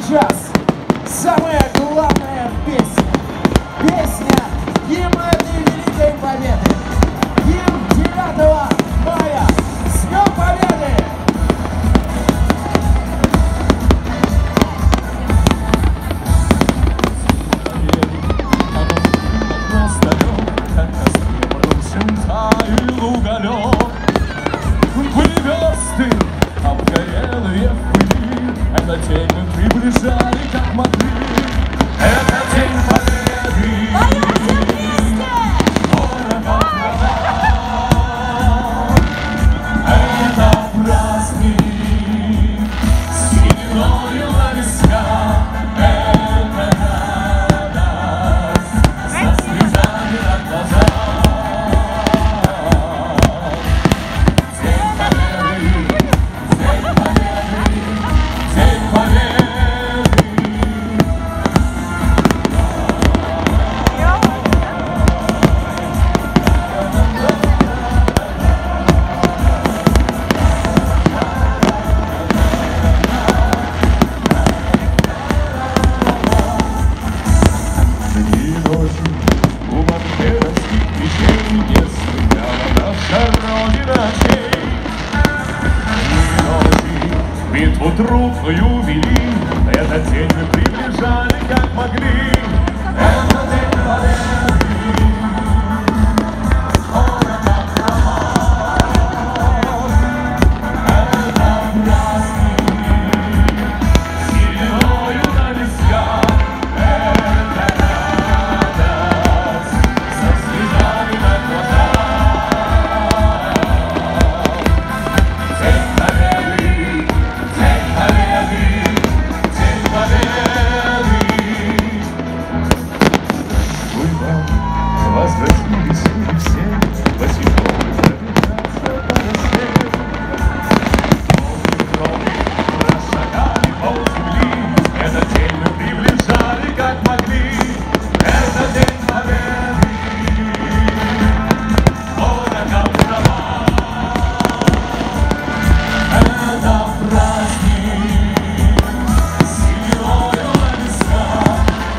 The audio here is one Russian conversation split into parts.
сейчас самая главная песня. Песня гимн этой великой победы. Гимн 9 мая. С Днем Победы! Этот день мы приближали, как могли. Это день победы. Это праздник с сединою на висках. Это радость со слезами на глазах. День победы, день победы, день победы. У бандеровских печей не стояла наша Родина чей. Дни и ночи битву трудную вели, этот день мы приближали, как могли. Это день победы. Возвратились мы все, босиком пробежаться по росте. Кровью прошагали полземли, этот день мы приближали, как могли. Это день победы, ворогам права. Это праздник с сединою на висках.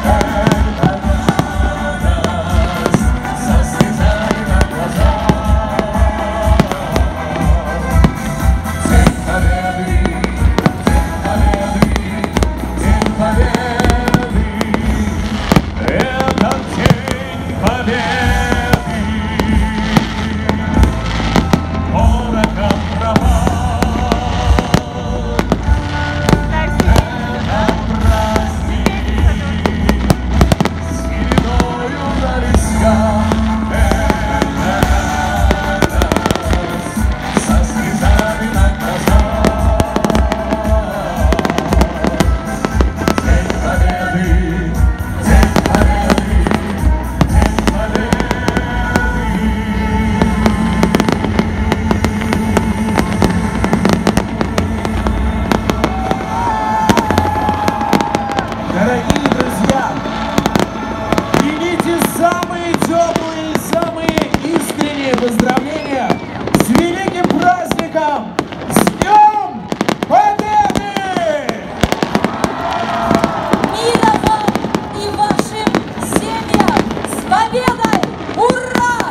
Дорогие друзья, примите самые теплые, самые искренние поздравления с великим праздником, с Днем Победы! Мира вам и вашим семьям! С победой! Ура!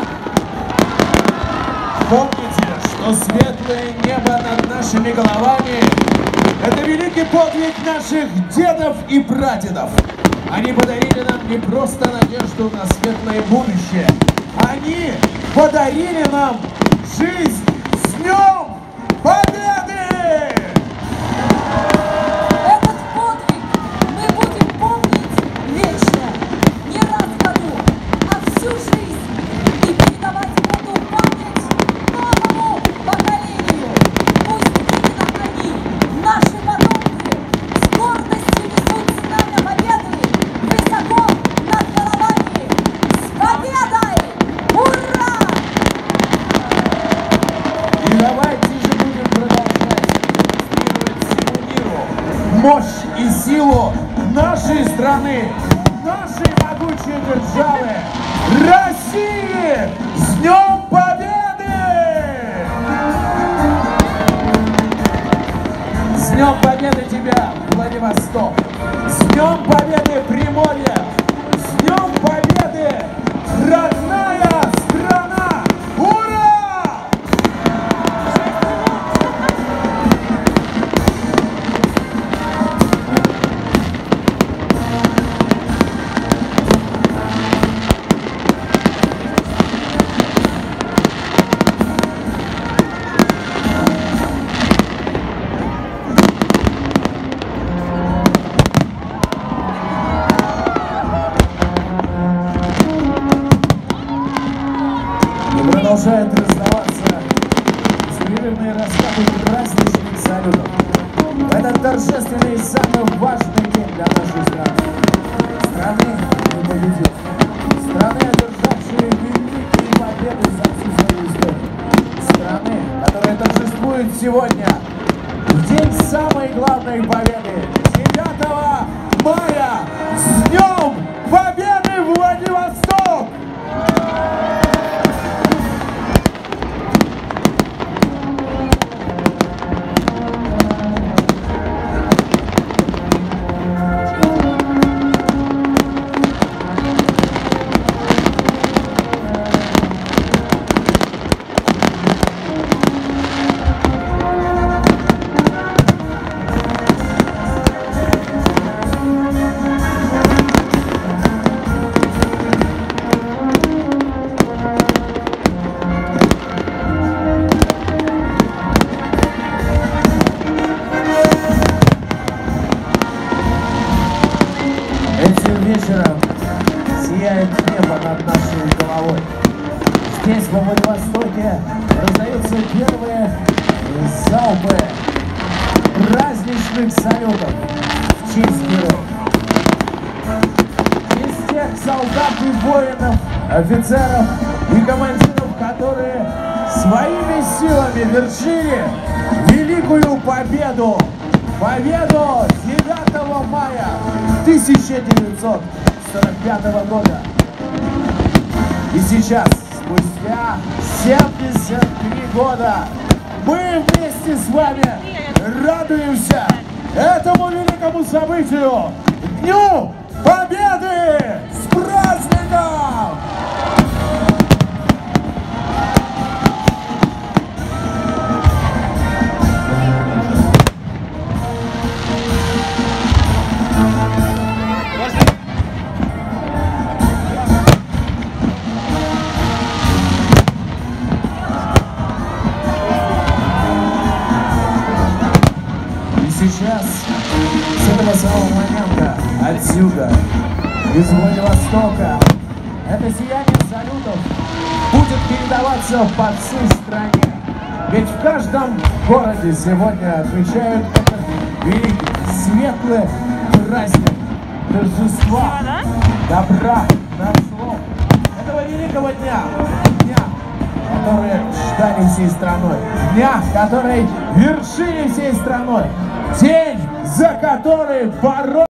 Помните, что светлое небо над нашими головами — это великий подвиг наших дедов и прадедов. Они подарили нам не просто надежду на светлое будущее. Они подарили нам жизнь. С Днем Победы! Этот подвиг мы будем помнить вечно, не раз в году, а всю жизнь, и передавать эту память новому поколению. Пусть именно они, наши потомки, с гордостью несут знамя победы высоко над головами. С победой! Ура! И давайте же будем продолжать демонстрировать всему миру мощь и силу нашей страны, нашей могучей державы, России! С Днем Победы! С Днем Победы тебя, Владивосток! С Днем Победы, Приморье! С Днем Победы, родная страна! Ура! Продолжают раздаваться беспрерывные раскаты праздничных салютов. В этот торжественный и самый важный день для нашей страны. Страны непобедимой. Страны, одержавшие великие победы за всю свою историю. Страны, которая торжествует сегодня, в день самой главной победы, 9 мая, с Днем Победы, Владивосток! Вечером сияет небо над нашей головой. Здесь, во Владивостоке, раздаются первые залпы праздничных салютов в честь героев. В честь тех солдат и воинов, офицеров и командиров, которые своими силами вершили великую победу. Победу 9 мая 1945 года. И сейчас, спустя 73 года, мы вместе с вами радуемся этому великому событию, Дню Победы! С праздником! Сейчас, с этого самого момента, отсюда, из Владивостока, это сияние салютов будет передаваться по всей стране. Ведь в каждом городе сегодня отмечают этот великий, светлый праздник торжества, добра, над злом. Этого великого дня, который ждали всей страной, дня, который вершили всей страной, день, за который боролись.